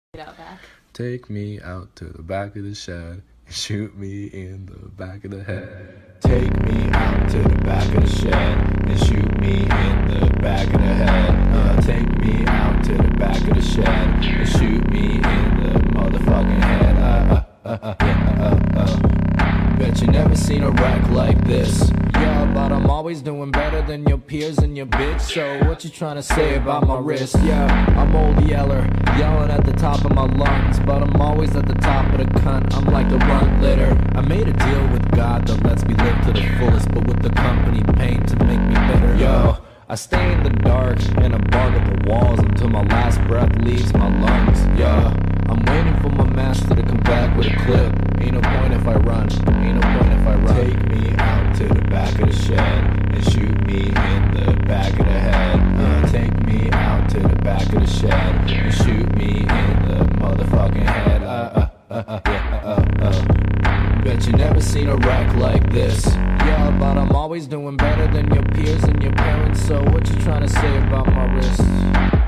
Get out back. Take me out to the back of the shed and shoot me in the back of the head. Take me out to the back of the shed and shoot me in the back of the head. Take me out to the back of the shed and shoot me in the motherfucking head. Bet you never seen a wreck like this. Yeah, but I'm always doing better than your peers and your bitch. So what you trying to say about my wrist? Yeah, I'm old Yeller, yelling at the top of my lungs, but I'm always at the top of the cunt. I'm like the run litter. I made a deal with God that lets me live to the fullest, but with the company pain to make me bitter. Yo, I stay in the dark and I bark at the walls until my last breath leaves my lungs. Yeah, I'm waiting for my master to come back with a clip. Ain't no point if I run, ain't no point if I run. Take me out to the back of the shed and shoot me in the back of the head. Take me out to the back of the shed and shoot me in the motherfucking head. Bet you never seen a wreck like this. Yeah, but I'm always doing better than your peers and your parents. So what you trying to say about my wrist?